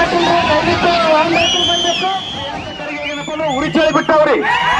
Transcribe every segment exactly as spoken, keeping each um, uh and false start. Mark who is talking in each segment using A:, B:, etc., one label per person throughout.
A: ಉರಿಚಳಿ ಬಿಟ್ಟವ್ರಿ.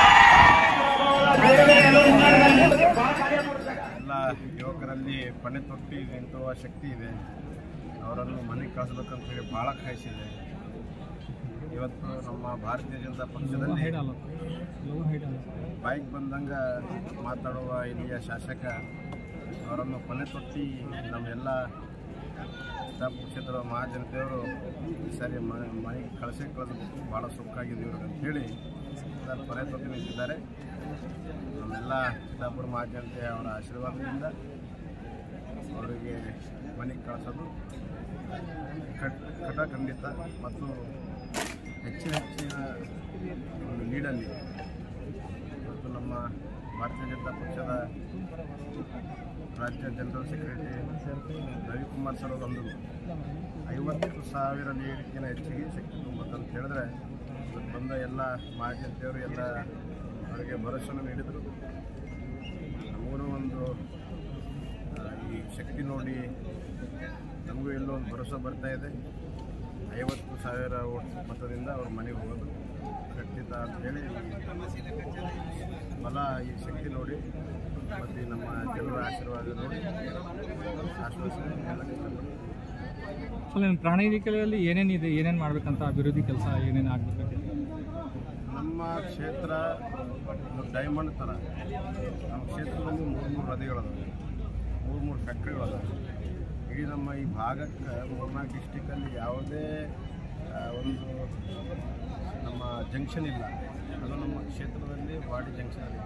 B: ಎಲ್ಲ ಯುವಕರಲ್ಲಿ ಪಣೆ ತೊಟ್ಟಿ ನಿಂತುವ ಶಕ್ತಿ ಇದೆ. ಅವರನ್ನು ಮನೆಗೆ ಕಳಿಸ್ಬೇಕಂತೇಳಿ ಭಾಳ ಕಾಯಿಸಿದೆ. ಇವತ್ತು ನಮ್ಮ ಭಾರತೀಯ ಜನತಾ ಪಕ್ಷದಲ್ಲಿ ಬಾಯಿಗೆ ಬಂದಂಗೆ ಮಾತಾಡುವ ಇಲ್ಲಿಯ ಶಾಸಕ ಅವರನ್ನು ಕೊನೆ ತೊಟ್ಟಿ ನಮ್ಮೆಲ್ಲ ಚಿತ್ತಾಪುರ ಕ್ಷೇತ್ರದ ಮಹಾಜನತೆಯವರು ಈ ಸಾರಿ ಮನೆ ಮನೆಗೆ ಕಳಿಸೇ ಕಳಿಸ್ಬೇಕು, ಭಾಳ ಸುಖಾಗಿದೆ ಇವ್ರಿಗೆ ಅಂಥೇಳಿ ಅದನ್ನು ಕೊನೆ ತೊಟ್ಟಿ ನಿಂತಿದ್ದಾರೆ. ನಮ್ಮೆಲ್ಲ ಚಿತ್ತಾಪುರ ಮಹಾಜನತೆ ಅವರ ಆಶೀರ್ವಾದದಿಂದ ಅವರಿಗೆ ಮನೆಗೆ ಕಳಿಸೋದು ಕಟ್ ಕಟ ಖಂಡಿತ ಮತ್ತು ಹೆಚ್ಚಿನ ಹೆಚ್ಚಿನ ಒಂದು ಲೀಡಲ್ಲಿ ಮತ್ತು ನಮ್ಮ ಭಾರತೀಯ ಜನತಾ ಪಕ್ಷದ ರಾಜ್ಯ ಜನರಲ್ ಸೆಕ್ರೆಟರಿ ರವಿಕುಮಾರ್ ಸರ್ ಅವರೊಂದು ಐವತ್ತು ಸಾವಿರ ಲೀಡ್ಗಿಂತ ಹೆಚ್ಚಿಗೆ ಶಕ್ತಿ ತುಂಬತ್ತಂತ ಹೇಳಿದ್ರೆ ಬಂದ ಎಲ್ಲ ಮಹಾಜನತೆಯವರು ಎಲ್ಲ ಅವರಿಗೆ ಭರವಸೆಯನ್ನು ನೀಡಿದರು. ನಮಗೂ ಒಂದು ಈ ಶಕ್ತಿ ನೋಡಿ ನಮಗೂ ಎಲ್ಲೋ ಒಂದು ಭರವಸೆ ಬರ್ತಾ ಇದೆ. ಐವತ್ತು ಸಾವಿರ ಓಟ್ ಮತದಿಂದ ಅವ್ರ ಮನೆಗೆ ಹೋಗೋದು ಖಂಡಿತ ಅಂತೇಳಿ ಬಲ ಈ ಶಕ್ತಿ ನೋಡಿ ಮತ್ತು ನಮ್ಮ ಜನರ ಆಶೀರ್ವಾದ ನೋಡಿ ಆಶ್ವಾಸನೆ
C: ಸೊ ನಿಮ್ಮ ಪ್ರಣಾಳಿಕೆಯಲ್ಲಿ ಏನೇನಿದೆ, ಏನೇನು ಮಾಡಬೇಕಂತ ಅಭಿವೃದ್ಧಿ ಕೆಲಸ ಏನೇನು ಆಗಬೇಕು?
B: ನಮ್ಮ ಕ್ಷೇತ್ರ ಡೈಮಂಡ್ ಥರ ನಮ್ಮ ಕ್ಷೇತ್ರದಲ್ಲಿ ಮೂರು ಮೂರು ನದಿಗಳದಾವೆ, ಮೂರು ಮೂರು ಫ್ಯಾಕ್ಟ್ರಿಗಳದಾವೆ. ಇಡೀ ನಮ್ಮ ಈ ಭಾಗಕ್ಕೆ ಮೂರ್ನಾಲ್ಕು ಡಿಸ್ಟಿಕಲ್ಲಿ ಯಾವುದೇ ಒಂದು ನಮ್ಮ ಜಂಕ್ಷನ್ ಇಲ್ಲ. ಅದು ನಮ್ಮ ಕ್ಷೇತ್ರದಲ್ಲಿ ವಾಡಿ ಜಂಕ್ಷನಲ್ಲಿ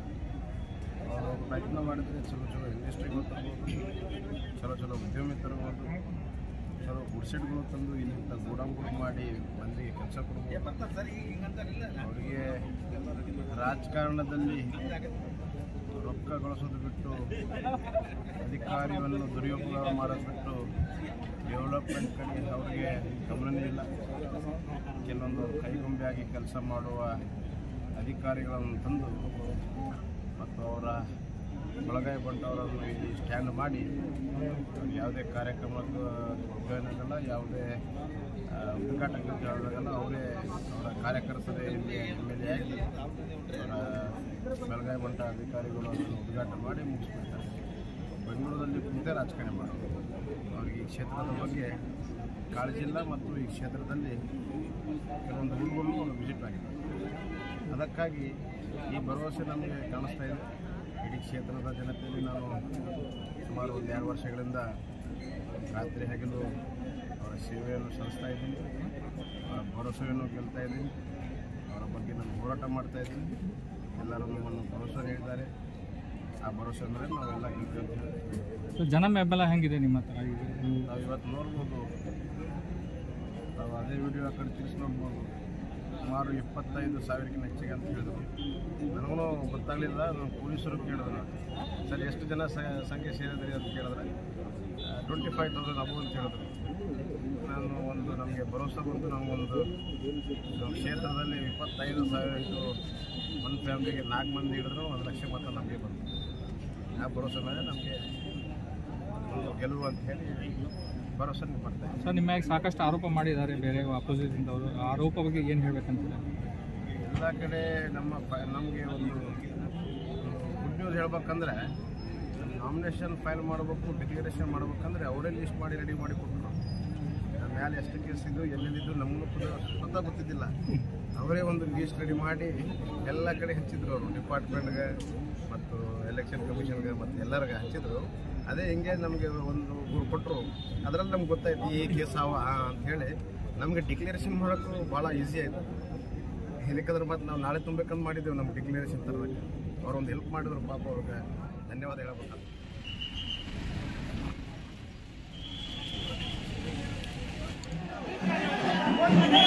B: ಅವರು ಪ್ರಯತ್ನ ಮಾಡಿದರೆ ಚಲೋ ಚಲೋ ಇಂಡಸ್ಟ್ರಿಗಳು ತರ್ಬೋದು, ಚಲೋ ಚಲೋ ಉದ್ಯಮಿ ತರ್ಬೋದು, ಚಲೋ ಗುಡ್ಸೆಟ್ಗಳು ತಂದು ಇಲ್ಲಿಂದ ಗೋಡಂಗಳು ಮಾಡಿ ಮಂದಿಗೆ ಕೆಲಸ ಕೊಡ್ಬೋದು. ಅವರಿಗೆ ರಾಜಕಾರಣದಲ್ಲಿ ರೊಕ್ಕ ಗಳಿಸೋದು ಬಿಟ್ಟು ಅಧಿಕಾರಿಯನ್ನು ದುರುಪಯೋಗ ಮಾಡೋದು ಬಿಟ್ಟು ಡೆವಲಪ್ಮೆಂಟ್ ಕಡೆ ಅವರಿಗೆ ಗಮನವೇ ಇಲ್ಲ. ಕೆಲವೊಂದು ಕೈಗೊಂಬೆಯಾಗಿ ಕೆಲಸ ಮಾಡುವ ಅಧಿಕಾರಿಗಳನ್ನು ತಂದು ಮತ್ತು ಅವರ ಬಳಗಾಯಿ ಬಂಟವರನ್ನು ಇಲ್ಲಿ ಸ್ಟ್ಯಾಂಡ್ ಮಾಡಿ ಯಾವುದೇ ಕಾರ್ಯಕ್ರಮಕ್ಕೆ ಉಪಯೋಗಲ್ಲ, ಯಾವುದೇ ಉದ್ಘಾಟನೆ ಆದಾಗಲ್ಲ ಅವರೇ ಅವರ ಕಾರ್ಯಕರ್ತರೇ ಇಲ್ಲಿ ಎಮ್ ಎಲ್ ಎ ಆಗಿ ಅವರ ಬೆಳಗಾವಿ ಬಂಟ ಅಧಿಕಾರಿಗಳು ಅದನ್ನು ಉದ್ಘಾಟನೆ ಮಾಡಿ ಮುಗಿಸ್ಬಿಡ್ತಾರೆ. ಬೆಂಗಳೂರಲ್ಲಿ ಕುಂತೆ ರಾಜಕಾರಣ ಮಾಡೋದು. ಅವರಿಗೆ ಈ ಕ್ಷೇತ್ರದ ಬಗ್ಗೆ ಕಾಳಜಿ ಇಲ್ಲ ಮತ್ತು ಈ ಕ್ಷೇತ್ರದಲ್ಲಿ ಕೆಲವೊಂದು ಊರುಗಳು ವಿಸಿಟ್ ಆಗಿದೆ. ಅದಕ್ಕಾಗಿ ಈ ಭರವಸೆ ನಮಗೆ ಕಾಣಿಸ್ತಾ ಇದೆ. ಇಡೀ ಕ್ಷೇತ್ರದ ಜನತೆಯಲ್ಲಿ ನಾನು ಸುಮಾರು ಒಂದು ಎರಡು ವರ್ಷಗಳಿಂದ ರಾತ್ರಿ ಹಗಲು ಅವರ ಸೇವೆಯನ್ನು ಸಲ್ಲಿಸ್ತಾ ಇದ್ದೀನಿ, ಅವರ ಭರವಸೆಯನ್ನು ಗೆಲ್ತಾ ಇದ್ದೀನಿ, ಅವರ ಬಗ್ಗೆ ನಾನು ಹೋರಾಟ ಮಾಡ್ತಾಯಿದ್ದೀನಿ. ಎಲ್ಲರೂ ನಮ್ಮನ್ನು ಭರವಸೆ ನೀಡಿದ್ದಾರೆ. ಆ ಭರವಸೆ ಅಂದರೆ ನಾವೆಲ್ಲ ಗೆಲ್ತೀವಿ.
C: ಜನ ಬೆಂಬಲ ಹೆಂಗಿದೆ ನಿಮ್ಮ ಹತ್ರ?
B: ನಾವು ಇವತ್ತು ನೋಡ್ಬೋದು, ನಾವು ಅದೇ ವಿಡಿಯೋ ಆ ಕಡೆ ತಿಳಿಸಿ ನೋಡ್ಬೋದು. ಸುಮಾರು ಇಪ್ಪತ್ತೈದು ಸಾವಿರಕ್ಕಿಂತ ಹೆಚ್ಚಿಗೆ ಅಂತ ಹೇಳಿದ್ರು. ನನಗೂ ಗೊತ್ತಾಗಲಿಲ್ಲ. ನಾವು ಪೊಲೀಸರು ಕೇಳಿದ್ರು, ಸರ್ ಎಷ್ಟು ಜನ ಸಂಖ್ಯೆ ಸೇರಿದ್ರಿ ಅಂತ ಕೇಳಿದ್ರೆ ಟ್ವೆಂಟಿ ಫೈವ್ ತೌಸಂಡ್ ಅಬೋ ಅಂತ ಹೇಳಿದ್ರು. ನಾನು ಒಂದು ನಮಗೆ ಭರವಸೆ ಬಂತು. ನಮಗೊಂದು ಕ್ಷೇತ್ರದಲ್ಲಿ ಇಪ್ಪತ್ತೈದು ಸಾವಿರ ಇದು ಒಂದು ಫ್ಯಾಮಿಲಿಗೆ ನಾಲ್ಕು ಮಂದಿ ಹಿಡಿದ್ರು ಒಂದು ಲಕ್ಷ ಮತ ನಮಗೆ ಬಂತು. ಆ ಭರವಸೆ ಮೇಲೆ ನಮಗೆ ಗೆಲುವು ಅಂತ ಹೇಳಿ ಭರವಸೆ ಬರ್ತಾ ಇದೆ.
C: ಸರ್, ನಿಮ್ಮ ಮ್ಯಾಗೆ ಸಾಕಷ್ಟು ಆರೋಪ ಮಾಡಿದ್ದಾರೆ ಬೇರೆ ಅಪೋಸಿಷನ್ದವರು. ಆರೋಪ ಬಗ್ಗೆ ಏನು ಹೇಳ್ಬೇಕಂತಿಲ್ಲ?
B: ಎಲ್ಲ ಕಡೆ ನಮ್ಮ ಫ ನಮಗೆ ಒಂದು ಗುಡ್ ನ್ಯೂಸ್ ಹೇಳ್ಬೇಕಂದ್ರೆ ನಾಮಿನೇಷನ್ ಫೈಲ್ ಮಾಡಬೇಕು, ಡಿಕ್ಲರೇಷನ್ ಮಾಡ್ಬೇಕಂದ್ರೆ ಅವರೇ ಲಿಸ್ಟ್ ಮಾಡಿ ರೆಡಿ ಮಾಡಿ ಕೊಟ್ಟರು. ನಮ್ಮ ಮೇಲೆ ಎಷ್ಟು ಕೇಸ್ ಇದ್ದು ಎಲ್ಲೆಲ್ಲಿದ್ದು ನಮಗೂ ಕೂಡ ಸ್ವತಃ ಗೊತ್ತಿದ್ದಿಲ್ಲ. ಅವರೇ ಒಂದು ಲಿಸ್ಟ್ ರೆಡಿ ಮಾಡಿ ಎಲ್ಲ ಕಡೆ ಹಚ್ಚಿದ್ರು. ಅವರು ಡಿಪಾರ್ಟ್ಮೆಂಟ್ಗೆ ಮತ್ತು ಎಲೆಕ್ಷನ್ ಕಮಿಷನ್ಗೆ ಮತ್ತು ಎಲ್ಲರಿಗೆ ಹಚ್ಚಿದ್ರು. ಅದೇ ಹಿಂಗೆ ನಮಗೆ ಒಂದು ಗುರು ಕೊಟ್ಟರು. ಅದರಲ್ಲಿ ನಮ್ಗೆ ಗೊತ್ತಾಯ್ತು ಈ ಕೇಸ್ ಅವ ಅಂಥೇಳಿ. ನಮಗೆ ಡಿಕ್ಲರೇಷನ್ ಮಾಡೋಕ್ಕೂ ಭಾಳ ಈಸಿ ಆಯಿತು. ಇದಕ್ಕಾದ್ರೆ ಮತ್ತು ನಾವು ನಾಳೆ ತುಂಬಬೇಕಂತ ಮಾಡಿದ್ದೇವೆ ನಮ್ಮ ಡಿಕ್ಲರೇಷನ್ ತರಬೇಕು. ಅವರೊಂದು ಹೆಲ್ಪ್ ಮಾಡಿದ್ರು, ಪಾಪ ಅವ್ರಿಗೆ ಧನ್ಯವಾದ ಹೇಳ್ಬೇಕಂತ.
A: What?